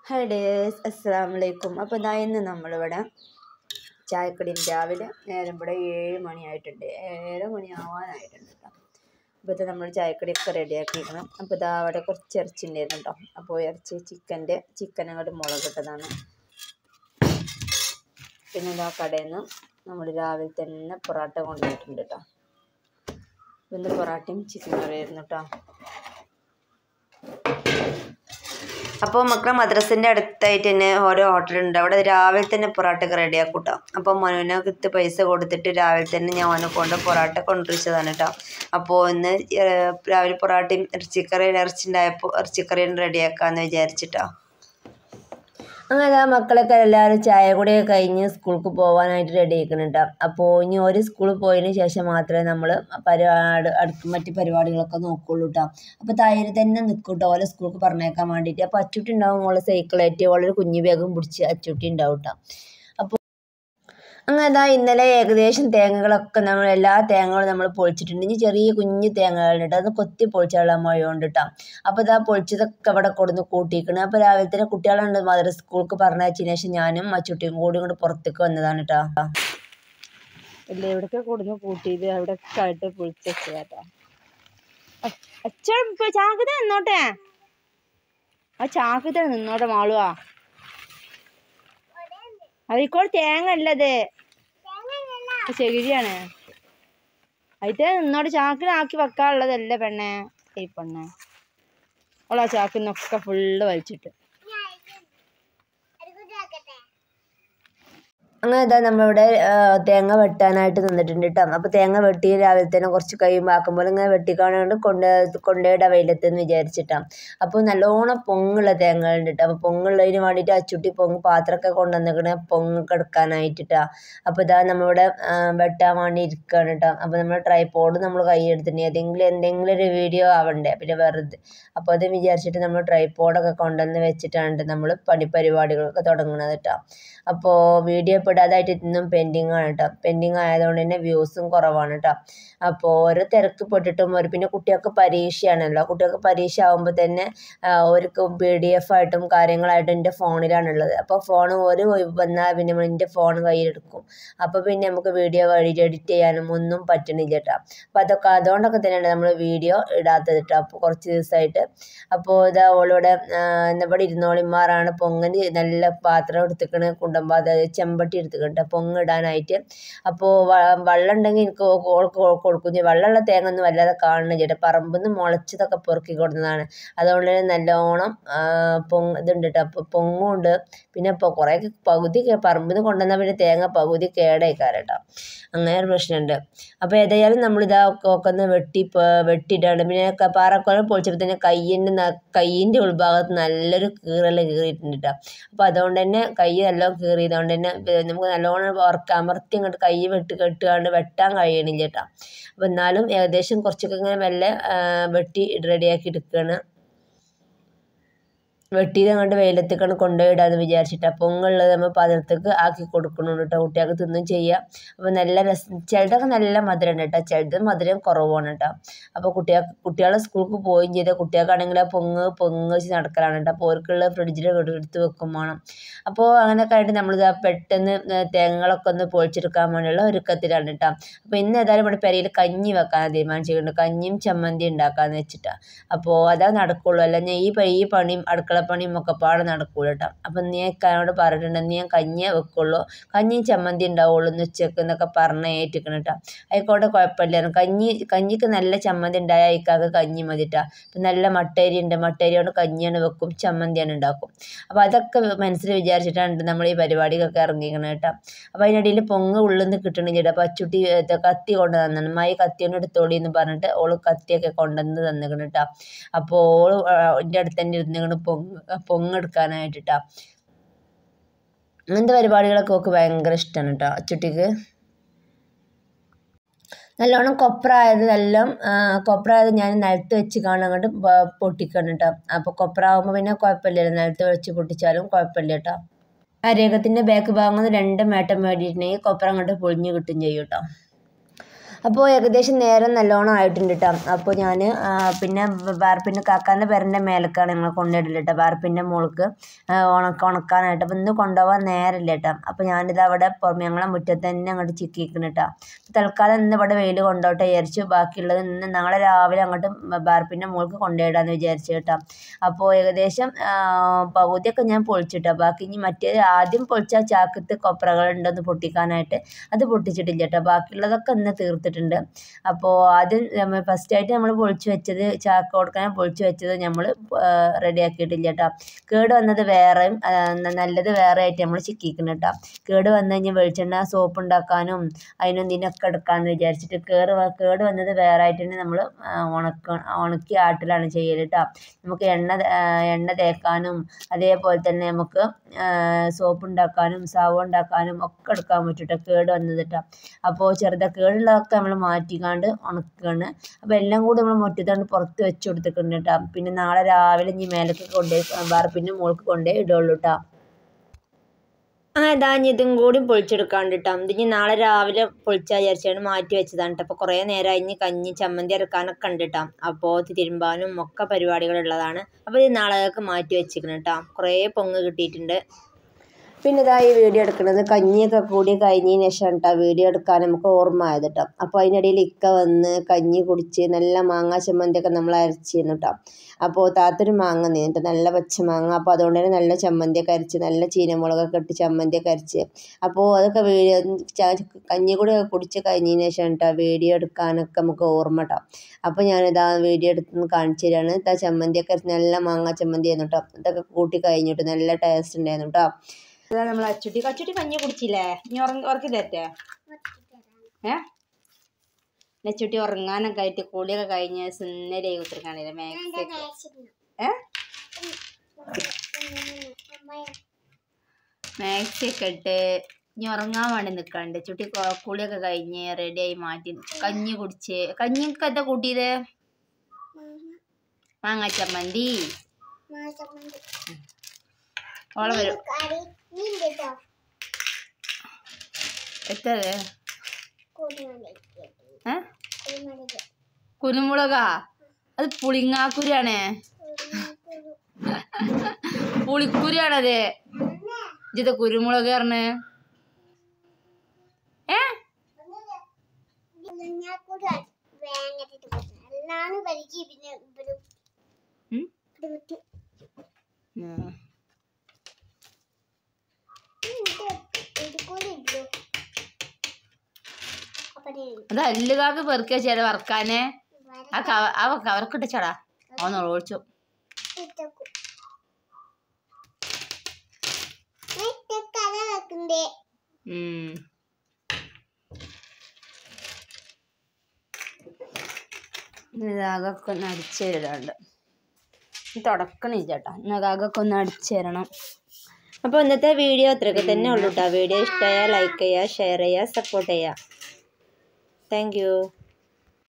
Hi days, അസ്സലാമു അലൈക്കും. അപ്പോൾ ഇതാ ഇന്ന് നമ്മളിവിടെ ചായക്കടിയും രാവിലെ നേരം ഇവിടെ 7 മണിയായിട്ടുണ്ട്, 7 മണി ആവാനായിട്ടുണ്ട് കേട്ടോ. അപ്പോൾ ഇത് നമ്മൾ ചായക്കടിയൊക്കെ റെഡിയാക്കിയിരിക്കണം. അപ്പോൾ ഇതാ അവിടെ കുറച്ച് ഇറച്ചി ഉണ്ടായിരുന്നു കേട്ടോ. അപ്പോൾ ഇറച്ചി ചിക്കൻ അങ്ങോട്ട് മുളകിട്ടതാണ്. പിന്നെ ഇതാ കടയിൽ നിന്ന് നമ്മൾ രാവിലെ തന്നെ പൊറോട്ട കൊണ്ടുപോയിട്ടുണ്ട് കേട്ടോ. ഇന്ന് പൊറോട്ടയും ചിക്കൻ കറിയായിരുന്നു കേട്ടോ. അപ്പോൾ മക്കളെ മദ്രസിൻ്റെ അടുത്തായിട്ട് തന്നെ ഓരോ ഹോട്ടലുണ്ട്. അവിടെ രാവിലെ തന്നെ പൊറോട്ടയൊക്കെ റെഡിയാക്കും കേട്ടോ. അപ്പോൾ മോനൊക്കെ പൈസ കൊടുത്തിട്ട് രാവിലെ തന്നെ ഞാൻ അവനെ കൊണ്ട് പൊറോട്ട കൊണ്ടുവച്ചതാണ് കേട്ടോ. അപ്പോൾ ഇന്ന് രാവിലെ പൊറോട്ടയും ഇറച്ചിയുണ്ടായപ്പോൾ ഇറച്ചിക്കറിയും റെഡിയാക്കാമെന്ന് വിചാരിച്ചിട്ടോ. അങ്ങനെ മക്കളൊക്കെ എല്ലാവരും ചായ കൂടിയൊക്കെ കഴിഞ്ഞ് സ്കൂൾക്ക് പോകാനായിട്ട് റെഡി ആക്കുന്നുണ്ട്. അപ്പോൾ ഇനി ഒരു സ്കൂളിൽ പോയതിന് ശേഷം മാത്രമേ നമ്മൾ മറ്റ് പരിപാടികളൊക്കെ നോക്കുള്ളൂ കേട്ടോ. അപ്പോൾ താഴെ തന്നെ നിൽക്കും കേട്ടോ ഓരോ സ്കൂൾക്ക് പറഞ്ഞേക്കാൻ വേണ്ടിയിട്ട്. അപ്പോൾ അച്ചൂട്ടി ഉണ്ടാവും, ഓളെ സൈക്കിളായിട്ട് വളരെ കുഞ്ഞു വേഗം പിടിച്ച് അച്ചൂട്ടി ഉണ്ടാവും കേട്ടോ. അപ്പോൾ അങ്ങനെ ഇന്നലെ ഏകദേശം തേങ്ങകളൊക്കെ എല്ലാ തേങ്ങകളും നമ്മൾ പൊളിച്ചിട്ടുണ്ട്. ഇനി ചെറിയ കുഞ്ഞു തേങ്ങകളുണ്ട്, അത് കൊത്തി പൊളിച്ചുള്ള മഴ കൊണ്ട് കേട്ടോ. അപ്പോൾ ഇതാ പൊളിച്ചതൊക്കെ ഇവിടെ കൊടുന്ന് കൂട്ടിയിരിക്കണം. അപ്പോൾ രാവിലെ തന്നെ കുട്ടികളുണ്ട് മദ്രസ സ്കൂൾക്ക് പറഞ്ഞയച്ചതിന് ശേഷം ഞാനും അച്ചുട്ടിയും കൂടി കൊണ്ട് പുറത്തേക്ക് വന്നതാണ് കേട്ടോ. ഇല്ല, ഇവിടൊക്കെ കൊടുന്ന് കൂട്ടിയത് അവിടെയൊക്കെ ആയിട്ട് പൊളിച്ച് വെച്ചതാട്ടോ. അച്ഛൻ ചാക്കിത നിന്നോട്ടെ, ആ ചാക്കിത നിന്നോട്ടെ മാളുവാ. അതിക്കോൾ തേങ്ങ അല്ലത്, ചകിരിയാണ്. അതിട്ട് നിന്നോട് ചാക്കിനാക്കി വെക്കാനുള്ളതല്ല പെണ്ണെ. ഈ പെണ്ണെ ഓളാ ചാക്കിന്നൊക്കെ ഫുള്ള് വലിച്ചിട്ട്. അങ്ങനെ ഇതാ നമ്മളിവിടെ തേങ്ങ വെട്ടാനായിട്ട് നിന്നിട്ടുണ്ട് കേട്ടോ. അപ്പോൾ തേങ്ങ വെട്ടി രാവിലെ തന്നെ കുറച്ച് കഴിയുമ്പോൾ ആക്കുമ്പോൾ ഇങ്ങനെ വെട്ടിക്കാണാണ്ട് കൊണ്ടുപോയിടാൻ വെയിലത്തെന്ന് വിചാരിച്ചിട്ടാണ്. അപ്പോൾ നല്ലോണം പൊങ്ങുള്ള തേങ്ങകളുണ്ട് കേട്ടോ. അപ്പോൾ പൊങ്ങുള്ളതിന് വേണ്ടിയിട്ട് അച്ചുട്ടി പാത്രമൊക്കെ കൊണ്ടുവന്നിക്കണേ പൊങ്ങൊക്കെ എടുക്കാനായിട്ടാണ്. അപ്പോൾ ഇതാ നമ്മളിവിടെ വെട്ടാൻ വേണ്ടി ഇരിക്കുകയാണ് കേട്ടോ. അപ്പോൾ നമ്മൾ ട്രൈപോഡ് നമ്മൾ കൈയ്യെടുത്തിട്ടുണ്ടെങ്കിൽ എന്തെങ്കിലും ഒരു വീഡിയോ ആവണ്ടേ, പിന്നെ വെറുതെ. അപ്പോൾ അത് വിചാരിച്ചിട്ട് നമ്മൾ ട്രൈപോഡൊക്കെ കൊണ്ടുവന്ന് വെച്ചിട്ടാണ് നമ്മൾ പരിപാടികളൊക്കെ തുടങ്ങുന്നത് കേട്ടോ. അപ്പോൾ വീഡിയോ ഇടാതായിട്ട് ഇന്നും പെൻഡിങ് ആണ് കേട്ടോ. പെൻഡിങ് ആയതുകൊണ്ട് തന്നെ വ്യൂസും കുറവാണ് കേട്ടോ. അപ്പോൾ ഓരോ തിരക്ക് പെട്ടിട്ടും പിന്നെ കുട്ടികൾക്ക് പരീക്ഷയാണല്ലോ. കുട്ടികൾക്ക് പരീക്ഷ ആകുമ്പോൾ തന്നെ ഒരു PDF ആയിട്ടും കാര്യങ്ങളായിട്ടും എൻ്റെ ഫോണിലാണുള്ളത്. അപ്പോൾ ഫോൺ ഒരു വന്നാൽ പിന്നെ എൻ്റെ ഫോൺ കയ്യിലെടുക്കും. അപ്പോൾ പിന്നെ നമുക്ക് വീഡിയോ എഡിറ്റ് ചെയ്യാനും ഒന്നും പറ്റണില്ല കേട്ടോ. അപ്പോൾ അതുകൊണ്ടൊക്കെ തന്നെയാണ് നമ്മൾ വീഡിയോ ഇടാത്തത് കേട്ടോ. അപ്പോൾ കുറച്ച് ദിവസമായിട്ട്. അപ്പോൾ ഇതാ ഓളിവിടെ ഇവിടെ ഇരുന്നോളിമാറാണ് പൊങ്ങന് നല്ല പാത്രം എടുത്തിക്കണ്, ചെമ്പട്ടി എടുത്തിട്ടുണ്ട് പൊങ്ങിടാനായിട്ട്. അപ്പോൾ വെള്ളം ഉണ്ടെങ്കിൽ എനിക്ക് കൊടുക്കും. വെള്ളമുള്ള തേങ്ങ ഒന്നും വല്ലാതെ കാണുന്നില്ല ചേട്ടാ. പറമ്പിൽ നിന്ന് മുളച്ചതൊക്കെ പെറുക്കി കൊടുക്കുന്നതാണ്. അതുകൊണ്ട് തന്നെ നല്ലോണം ഇതുണ്ട് കേട്ടോ. അപ്പോൾ പൊങ്ങുണ്ട്. പിന്നെ ഇപ്പോൾ കുറേ പകുതി പറമ്പിൽ നിന്ന് കൊണ്ടുവന്നാൽ പിന്നെ തേങ്ങ പകുതി കേടായിക്കാരം കേട്ടോ. അങ്ങനെ ഒരു പ്രശ്നമുണ്ട്. അപ്പോൾ ഏതായാലും നമ്മളിതാ ഒക്കെ ഒന്ന് വെട്ടിയിട്ടാണ്. പിന്നെ പാറക്കോലം പൊളിച്ചപ്പോൾ തന്നെ കയ്യിൻ്റെ ഉൾഭാഗത്ത് നല്ലൊരു കീറിയിട്ടുണ്ട് കേട്ടോ. അപ്പോൾ അതുകൊണ്ട് തന്നെ കൈ നല്ലോണം കീറിയതുകൊണ്ട് തന്നെ നമുക്ക് നല്ലോണം അമർത്തി അങ്ങോട്ട് കൈ കെട്ടുകാണ്ട് വെട്ടാൻ കഴിയണില്ല കേട്ടോ. അപ്പോൾ എന്നാലും ഏകദേശം കുറച്ചൊക്കെ ഇങ്ങനെ മെല്ലെ വെട്ടി റെഡിയാക്കി എടുക്കുകയാണ്. വെട്ടിയത് അങ്ങോട്ട് വെയിലത്തേക്കാണ് കൊണ്ടുപോയിടാന്ന് വിചാരിച്ചിട്ടാണ്. പൊങ്ങുള്ളത് നമ്മൾ പാത്രത്തേക്ക് ആക്കി കൊടുക്കണുണ്ട് കേട്ടോ. കുട്ടികൾക്ക് തിന്നും ചെയ്യാം. അപ്പോൾ നല്ല രസം. ചിലതൊക്കെ നല്ല മധുരം ഉണ്ട് കേട്ടോ, ചിലത് മധുരം കുറവാണ് കേട്ടോ. അപ്പോൾ കുട്ടികളെ സ്കൂൾക്ക് പോവുകയും ചെയ്താൽ കുട്ടികൾക്കാണെങ്കിൽ പൊങ്ങ് വെച്ച് നടക്കലാണ് കേട്ടോ. അപ്പോൾ അവർക്കുള്ള ഫ്രിഡ്ജിൽ എടുത്ത് വെക്കും വേണം. അപ്പോൾ അങ്ങനെയൊക്കെ ആയിട്ട് നമ്മളിത് പെട്ടെന്ന് തേങ്ങകളൊക്കെ ഒന്ന് പൊളിച്ചെടുക്കാൻ വേണ്ടിയുള്ള ഒരുക്കത്തിലാണ് കേട്ടോ. അപ്പോൾ ഇന്ന് ഏതായാലും ഇവിടെ പെരയിൽ കഞ്ഞി വെക്കാൻ തീരുമാനിച്ചിട്ടുണ്ട്. കഞ്ഞിയും ചമ്മന്തി ഉണ്ടാക്കാമെന്ന് വെച്ചിട്ടാണ്. അപ്പോൾ അതാ നടക്കുള്ളൂ. അല്ല ഞാൻ ഈ പണിയും അടുക്കളപ്പണിയും ഒക്കെ പാടെ നടക്കൂല കേട്ടോ. അപ്പം നീ എന്നോട് പറഞ്ഞിട്ടുണ്ട് ഞാൻ കഞ്ഞിയേ വെക്കുള്ളൂ, കഞ്ഞിയും ചമ്മന്തി ഉണ്ടാവുള്ളൂ എന്ന് ഉച്ചക്ക് എന്നൊക്കെ പറഞ്ഞ് ഏറ്റിക്കണം കേട്ടോ. ആയിക്കോട്ടെ, കുഴപ്പമില്ല. കഞ്ഞിക്ക് നല്ല ചമ്മന്തി ഉണ്ടായാൽ ഇക്കാക്ക് കഞ്ഞി മതി കേട്ടോ. ഇപ്പം നല്ല മട്ടേരി ഉണ്ട്, മട്ടേരി കൊണ്ട് കഞ്ഞിയാണ് വെക്കും, ചമ്മന്തിയാണ് ഉണ്ടാക്കും. അപ്പോൾ അതൊക്കെ മനസ്സിൽ വിചാരിച്ചിട്ടാണ് നമ്മൾ ഈ പരിപാടിക്കൊക്കെ ഇറങ്ങിക്കണം കേട്ടോ. അപ്പോൾ അതിനിടയിൽ പൊങ്ങ് ഉള്ളിൽ നിന്ന് കിട്ടണില്ല കേട്ടോ. അപ്പോൾ അച്ചുട്ടി കത്തി കൊണ്ട് തന്നാണ്. മായി കത്തിയോണ്ട് എടുത്തോളി എന്ന് പറഞ്ഞിട്ട് ഓള് കത്തിയൊക്കെ കൊണ്ടുവന്ന് തന്നിക്കണം കേട്ടോ. അപ്പോൾ ഓള് എൻ്റെ അടുത്ത് തന്നെ ഇരുന്നിങ്ങനെ പൊങ്ങെടുക്കാനായിട്ട് കേട്ടോ. അങ്ങനത്തെ പരിപാടികളൊക്കെ ഒക്കെ ഭയങ്കര ഇഷ്ടമാണ് കേട്ടോ അച്ചുട്ടിക്ക്. നല്ലോണം കൊപ്രായത് ഞാൻ നിലത്ത് വെച്ച് കാണാൻ അങ്ങോട്ട് പൊട്ടിക്കണം കേട്ടോ. അപ്പോൾ കൊപ്ര ആകുമ്പോൾ പിന്നെ കുഴപ്പമില്ലല്ലോ, നിലത്ത് വെച്ച് പൊട്ടിച്ചാലും കുഴപ്പമില്ല കേട്ടോ. അരേഖത്തിൻ്റെ ബാക്ക് ഭാഗം 2 മേട്ടം മേടിയിട്ടുണ്ടെങ്കിൽ കൊപ്ര അങ്ങോട്ട് പൊളിഞ്ഞ് കിട്ടും ചെയ്യും കേട്ടോ. അപ്പോൾ ഏകദേശം നേരം നല്ലോണം ആയിട്ടുണ്ട് കേട്ടോ. അപ്പോൾ ഞാൻ പിന്നെ വാർപ്പിൻ്റെ കാക്കാൻ്റെ പേരൻ്റെ മേലേക്കാണ് ഞങ്ങൾ കൊണ്ടിടല് കേട്ടോ, വാർപ്പിൻ്റെ മുകൾക്ക് ഉണക്കാനായിട്ട്. അപ്പോൾ ഇന്ന് കൊണ്ടുപോകാൻ നേരമില്ല കേട്ടോ. അപ്പോൾ ഞാനിത് അവിടെ ഞങ്ങളെ മുറ്റത്ത് തന്നെ അങ്ങോട്ട് ചിക്കിക്കണം കേട്ടോ. തൽക്കാലം ഇന്ന് ഇവിടെ വെയിൽ കൊണ്ടോട്ടെ വിചാരിച്ചു. ബാക്കിയുള്ളത് ഇന്ന് നാളെ രാവിലെ അങ്ങോട്ട് വാർപ്പിൻ്റെ മുകൾക്ക് കൊണ്ടുപോയിടാമെന്ന് വിചാരിച്ചു കേട്ടോ. അപ്പോൾ ഏകദേശം പകുതിയൊക്കെ ഞാൻ പൊളിച്ചിട്ടോ. ബാക്കി ഇനി മറ്റേത് ആദ്യം പൊളിച്ച ചാക്കത്ത് കൊപ്രകളുണ്ടെന്ന് പൊട്ടിക്കാനായിട്ട് അത് പൊട്ടിച്ചിട്ടില്ല കേട്ടോ. ബാക്കിയുള്ളതൊക്കെ ഇന്ന് തീർത്തിട്ടുണ്ട്. അപ്പോൾ ആദ്യം ഫസ്റ്റായിട്ട് നമ്മൾ പൊളിച്ച് വെച്ചത് ചാക്ക് കൊടുക്കാൻ പൊളിച്ച് വെച്ചത് നമ്മൾ റെഡിയാക്കിയിട്ടില്ല കേട്ടോ. കേട് വന്നത് വേറെയും നല്ലത് വേറെ ആയിട്ട് നമ്മൾ ചിക്കിക്കണം കേട്ടോ. കേട് വന്നു കഴിഞ്ഞാൽ വെളിച്ചെണ്ണ സോപ്പ് ഉണ്ടാക്കാനും അതിനും ഇതിനൊക്കെ എടുക്കാമെന്ന് വിചാരിച്ചിട്ട് കേട് വന്നത് വേറെ ആയിട്ട് തന്നെ നമ്മൾ ഉണക്കി ആട്ടിലാണ് ചെയ്യൽ കേട്ടോ. നമുക്ക് എണ്ണ തേക്കാനും അതേപോലെ തന്നെ നമുക്ക് സോപ്പ് ഉണ്ടാക്കാനും സാബൂൻ ഉണ്ടാക്കാനും ഒക്കെ എടുക്കാൻ പറ്റും കേട്ടോ, കേട് വന്നത് കേട്ടോ. അപ്പോൾ കേടുള്ളതൊക്കെ നമ്മൾ മാറ്റിക്കാണ്ട് ഉണക്കുകയാണ്. അപ്പോൾ എല്ലാം കൂടി നമ്മൾ മുറ്റത്താണ്ട് പുറത്ത് വെച്ച് കൊടുത്തിട്ടുണ്ട് കേട്ടോ. പിന്നെ നാളെ രാവിലെ ഇനി മേലേക്ക് വാർപ്പിൻ്റെ മുകൾക്ക് കൊണ്ടുപോയി ഇടുള്ളൂ കേട്ടോ. അങ്ങനെ ഇതും കൂടി പൊളിച്ചെടുക്കാണ്ട് കേട്ടോ. ഇതിന് നാളെ രാവിലെ പൊളിച്ചാൽ വിചാരിച്ചാണ് മാറ്റി വെച്ചതാണ് കേട്ടോ. അപ്പോൾ കുറേ നേരം ഇനി കഞ്ഞി ചമ്മന്തി ഇറക്കാനൊക്കെ ഉണ്ട് കേട്ടോ. അപ്പോൾ തിരുമ്പാനും ഒക്കെ പരിപാടികളുള്ളതാണ്. അപ്പോൾ ഇത് നാളെയൊക്കെ മാറ്റി വെച്ചിരിക്കണം കേട്ടോ. കുറേ പൊങ്ങ് കിട്ടിയിട്ടുണ്ട്. പിന്നെ ഈ വീഡിയോ എടുക്കുന്നത് കഞ്ഞിയൊക്കെ കൂടി കഴിഞ്ഞതിന് ശേഷം കേട്ടോ വീഡിയോ എടുക്കാൻ നമുക്ക് ഓർമ്മ ആയത് കേട്ടോ. അപ്പോൾ അതിനിടയിൽ ഇക്ക വന്ന് കഞ്ഞി കുടിച്ച് നല്ല മാങ്ങ ചമ്മന്തിയൊക്കെ നമ്മൾ അരച്ചിരുന്നു കേട്ടോ. അപ്പോൾ താത്തൊരു മാങ്ങ നിന്നിട്ട് നല്ല പച്ചമാങ്ങ. അപ്പോൾ അതുകൊണ്ട് തന്നെ നല്ല ചമ്മന്തിയൊക്കെ അരച്ച് നല്ല ചീനമുളകൊക്കെ ഇട്ട് ചമ്മന്തിയൊക്കെ അരച്ച്. അപ്പോൾ അതൊക്കെ കഞ്ഞി കൂടി കുടിച്ച് കഴിഞ്ഞതിന് ശേഷം കേട്ടോ വീഡിയോ എടുക്കാനൊക്കെ നമുക്ക് ഓർമ്മ കേട്ടോ. അപ്പോൾ ഞാനിതാ വീഡിയോ എടുത്ത് കാണിച്ചു തരാണ്. ചമ്മന്തിയൊക്കെ അരച്ച് നല്ല മാങ്ങ ചമ്മന്തി ആയിരുന്നു കേട്ടോ. അതൊക്കെ കൂട്ടി കഴിഞ്ഞിട്ട് നല്ല ടേസ്റ്റ് ഉണ്ടായിരുന്നു കേട്ടോ. അതാ നമ്മൾ അച്ചുട്ടി കഞ്ഞി കുടിച്ചില്ലേ? നീ ഉറക്കി തരട്ടെ? അച്ചുട്ടി ഉറങ്ങാനൊക്കെ ആയിട്ട് കൂടിയൊക്കെ കഴിഞ്ഞ് സുന്ദരി കുത്തിരിക്കാണില്ലേ മാക്സിയൊക്കെ ഇട്ട് ഇനി ഉറങ്ങാൻ വേണ്ടി നിൽക്കാണ്ട്. ചുട്ടി കുളിയൊക്കെ കഴിഞ്ഞ് റെഡിയായി മാറ്റി കഞ്ഞി കുടിച്ച്. കഞ്ഞിക്ക് എന്താ കൂട്ടിയത്? മാങ്ങ ചമ്മന്തി. ഓളെ വരും എത്ര കുരുമുളകാ? അത് പുളിങ്ങാക്കുരിയാണേ, പുളിക്കുരിയാണത്. ഇത് കുരുമുളക് പറഞ്ഞ് അത് അല്ലുകാക്ക് പെറുക്കിയ ചേരാ വറക്കാനെ. ആ കവർക്കിട്ട ചടാ ഒന്ന് ഒഴിച്ചു. ഇതാകൊക്കെ ഒന്ന് അടിച്ചു തരാണ്ട് തുടക്കണില്ല കേട്ടോ. ഇതാകൊക്കെ ഒന്ന് അടിച്ചു തരണം. അപ്പോൾ ഇന്നത്തെ വീഡിയോ അത്രയൊക്കെ തന്നെ ഉള്ളൂ കേട്ടോ. വീഡിയോ ഇഷ്ടമായാൽ ലൈക്ക് ചെയ്യുക, ഷെയർ ചെയ്യുക, സപ്പോർട്ട് ചെയ്യുക. Thank U.